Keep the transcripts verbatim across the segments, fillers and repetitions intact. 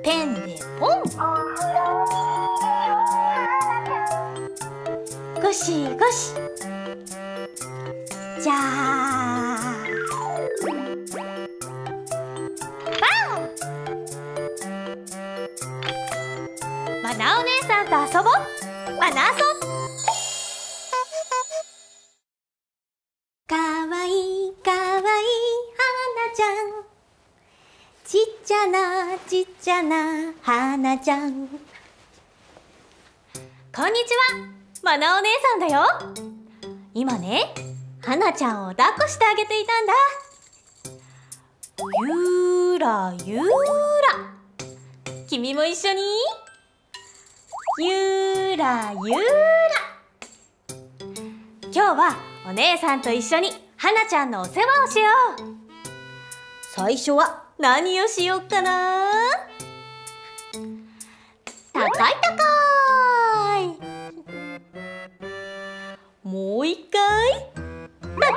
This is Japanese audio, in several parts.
ペンでポン。ゴシゴシ。じゃあバン。マナお姉さんと遊ぼう。マナ遊ぼ。かわいいかわいいはなちゃん、ちっちゃなちっちゃなはなちゃん。こんにちは、マナお姉さんだよ。今ね、はなちゃんを抱っこしてあげていたんだ。ゆーらゆーら、君も一緒にゆーらゆーら。今日はお姉さんと一緒にはなちゃんのお世話をしよう。最初は何をしよっかな。高い高い。もう一回高い高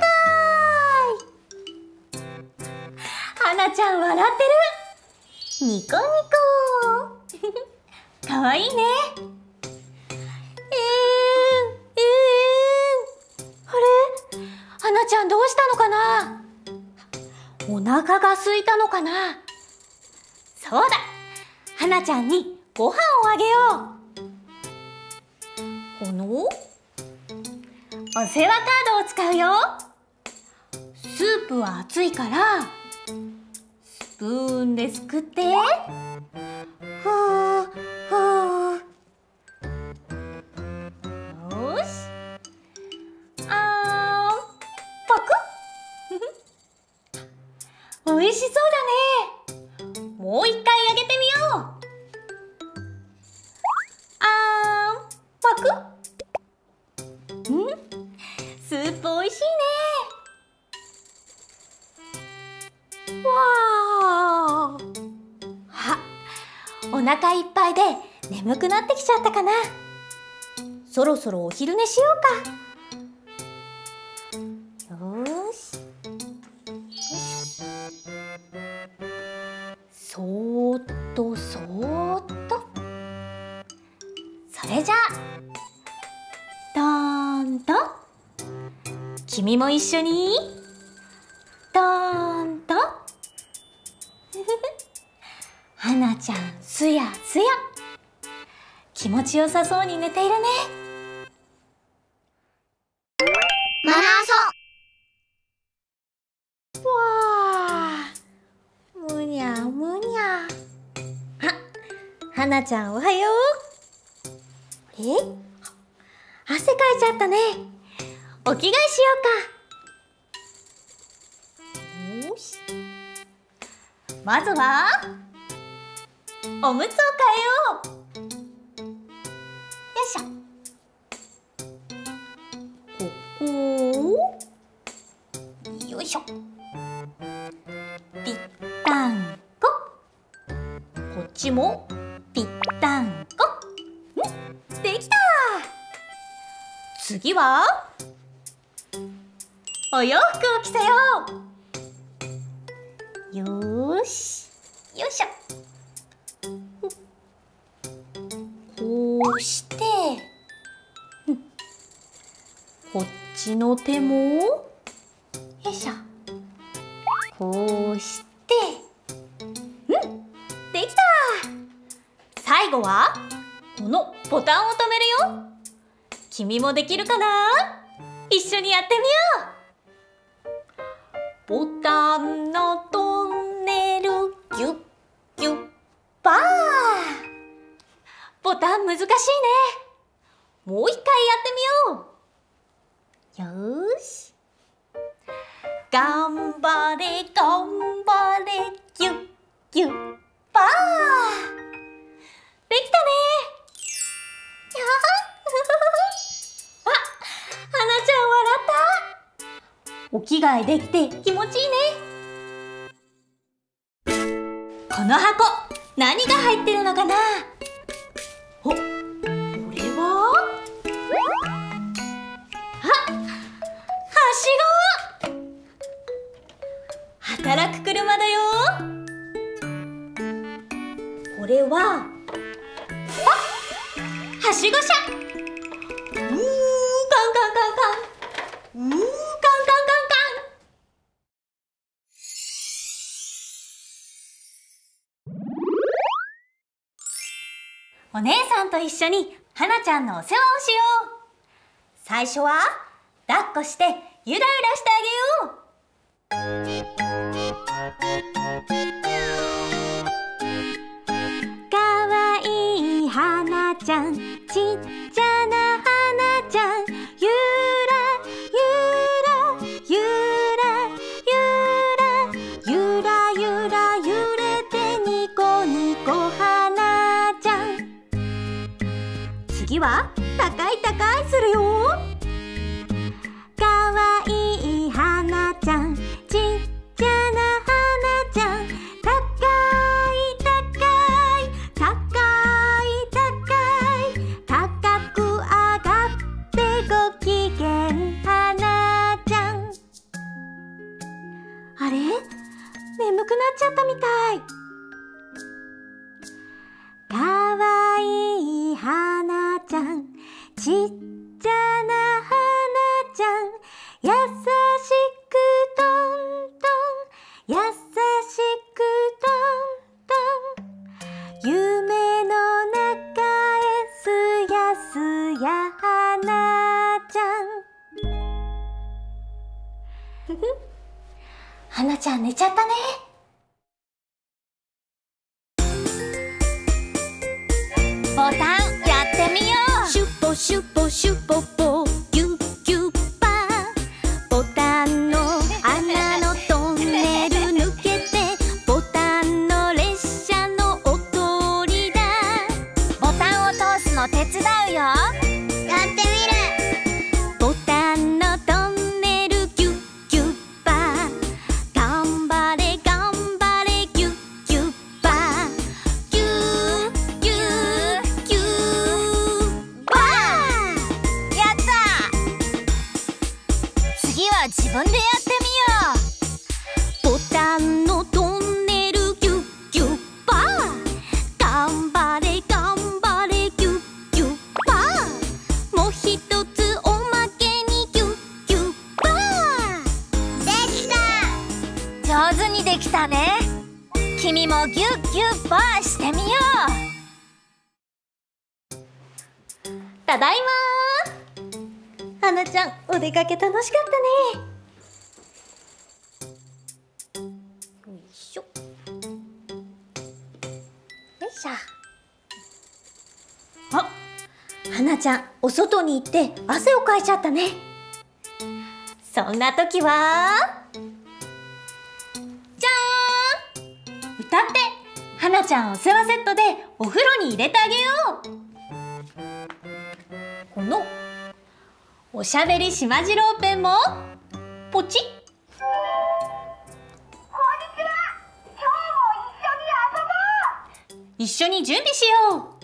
い。はなちゃん笑ってる。ニコニコ。かわいいね。えーんえーん。あれ、はなちゃんどうしたのかな。お腹が空いたのかな。そうだ、はなちゃんにご飯をあげよう。このお世話カードを使うよ。スープは熱いからスプーンですくって、ふーふー。よし、あーん、パクッ。おいしそうだね。もう一回あげてみよう。あーん、パクッ。ん、スープおいしいね。わー。あ、お腹いっぱいで眠くなってきちゃったかな。そろそろお昼寝しようか。よーし。そーっとそーっと。それじゃあどーんと、君も一緒にどーんと。はなちゃんすやすや、気持ちよさそうに寝ているね。 マナソ。 わー、むにゃむにゃ。あ、はなちゃんおはよう。え、汗かいちゃったね。お着替えしようか。よし、まずはおむつを替えよう。よいしょ。ここをよいしょ。ぴったんこ。こっちもぴったんこ。ん、できた。次はお洋服を着せよう。よーし、よいしょ。こうして、こっちの手もよいしょ。こうして、うん、できた。最後はこのボタンを留めるよ。君もできるかな。一緒にやってみよう。ボタンのトンネルギュッギュッパー。ボタン難しいね。もう一回やってみよう。よーし。頑張れ頑張れギュッギュッパー。できたね。やーあ、はなちゃん笑った。お着替えできて気持ちいいね。この箱、何が入ってるのかな。お、これはあ、はしご。働く車だよ。 これは、あ、はしご車。うー、カンカンカンカン。うー、カンカンカンカン。お姉さんと一緒にはなちゃんのお世話をしよう。最初は抱っこしてゆらゆらしてあげよう。かわいいはなちゃん、ちっちゃなはなちゃん、ゆらゆらゆらゆらゆらゆら揺れてニコニコはなちゃん。次は高い高いするよ。かわいいはなちゃん、ちっちゃなはなちゃん、高い高い高い高い高く上がってご機嫌はなちゃん。あれ？眠くなっちゃったみたい。かわいいはなちゃん、ちっちゃなはなちゃん、優しくトントン、優しくトントン、夢の中へすやすやはなちゃん。ふふ、はなちゃん寝ちゃったね。ボタンやってみよう。シュポシュポシュポポギュッギュッパー。ボタンの穴のトンネル抜けてボタンの列車のお通りだ。ボタンを通すの手伝うよ。 やってみる。 ボタンのトンネルギュッギュッパー。頑張れ頑張れギュッギュッパー。ギュッギュッギュッパー。やった。次は自分でやってみよう。ボタンのトンネルギュッギュッパー。頑張れ頑張れギュッギュッパー。もう一つおまけにギュッギュッパー。 できた。 上手にできたね。君もギュッギュッパーしてみよう。ただいまー。はなちゃん、お出かけ楽しかったね。よいしょ。よいしょ。あ、はなちゃん、お外に行って汗をかいちゃったね。そんな時は、じゃーん、歌ってはなちゃんお世話セットでお風呂に入れてあげよう。このおしゃべりしまじろうペンもポチッ。 こんにちは。今日も一緒に準備しよ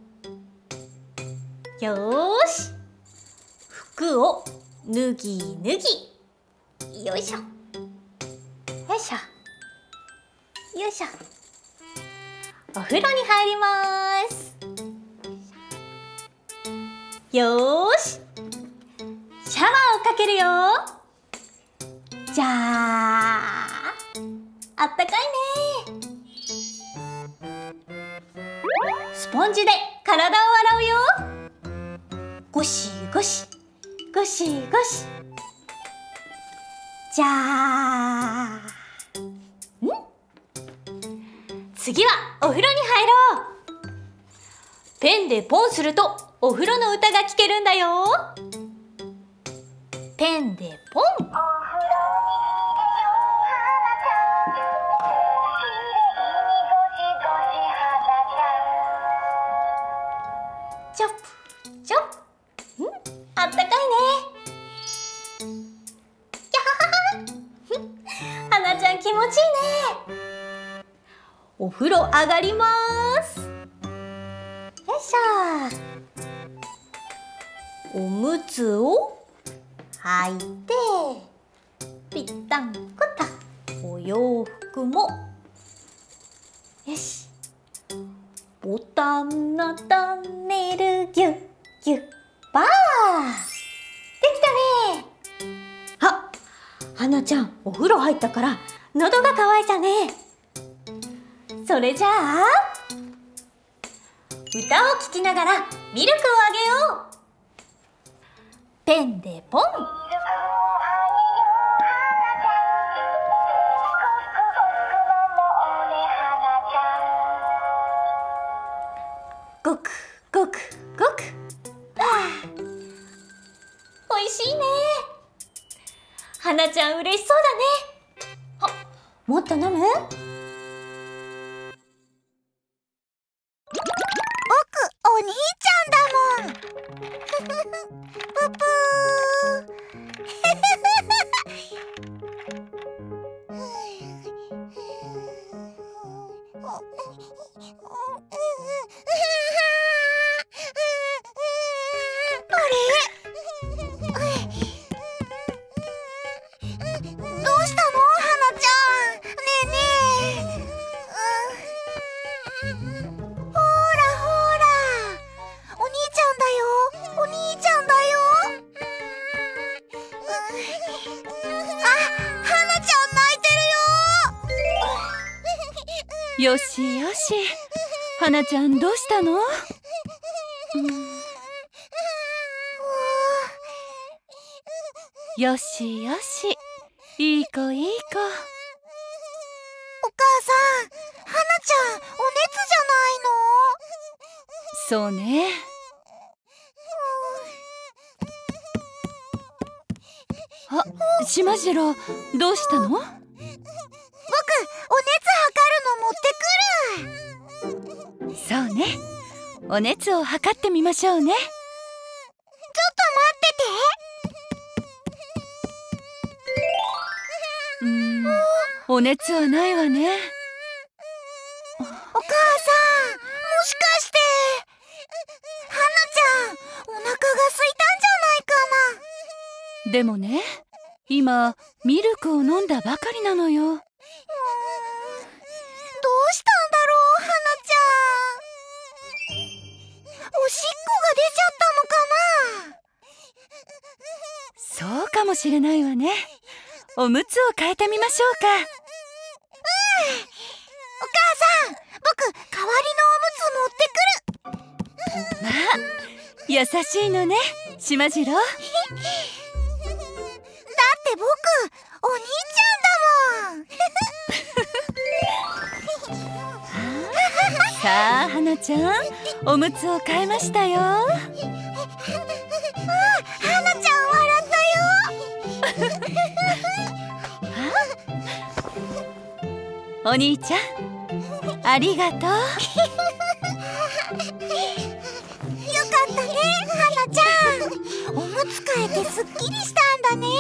う。よーし、服を脱ぎ脱ぎ。よいしょよいしょよいしょ。お風呂に入ります。よーし、シャワーをかけるよ。じゃあ、あったかいね。スポンジで体を洗うよ。ゴシゴシゴシゴシ。じゃあ、ん？次はお風呂に入ろう。ペンでポンするとお風呂の歌が聴けるんだよ。ペンでポン。チョップチョップ。ん？あったかいね。キャハハハ。はなちゃん気持ちいいね。お風呂上がります。よいしょ。おむつを履いてぴったんこた。お洋服もよし。 たのトンネルギュッギュッパー。できたね。あ、はなちゃんお風呂入ったから喉が渇いたね。それじゃあ歌を聴きながらミルクをあげよう。ペンでポン。ごくごくごく。はあ、おいしいね。はなちゃん嬉しそうだね。あ、もっと飲む？ 僕お兄ちゃんだもん。ぷぷよしよし、はなちゃんどうしたの？うん、よしよし、いい子いい子。 お母さん、はなちゃんお熱じゃないの？ そうね。あ、しまじろう、どうしたの？ 僕、お熱測るの持ってくる。 そうね、お熱を測ってみましょうね。 ちょっとうーん、お熱はないわね。 お母さん、もしかしてはなちゃんお腹が空いたんじゃないかな。 でもね、今ミルクを飲んだばかりなのよ。 うーん、どうしたんだろう、はなちゃん。おしっこが出ちゃったのかな。 そうかもしれないわね。おむつを変えてみましょうか。 うん、お母さん、僕代わりのおむつ持ってくる。 まあ、優しいのね、しまじろう。 だって僕お兄ちゃんだもん。 さあ、はなちゃん、おむつを変えましたよ。 はなちゃん笑ったよ。 お兄ちゃん、ありがとう。 よかったね、はなちゃん。おむつ替えてすっきりしたんだね。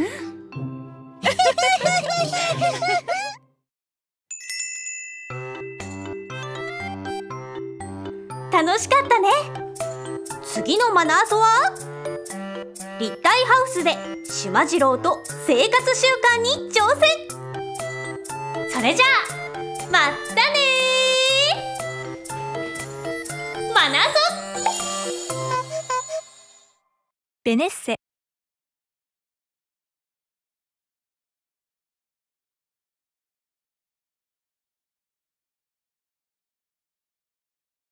楽しかったね。次のマナーソは立体ハウスでしまじろうと生活習慣に挑戦。それじゃあまったねー。マナーソ。 ベネッセ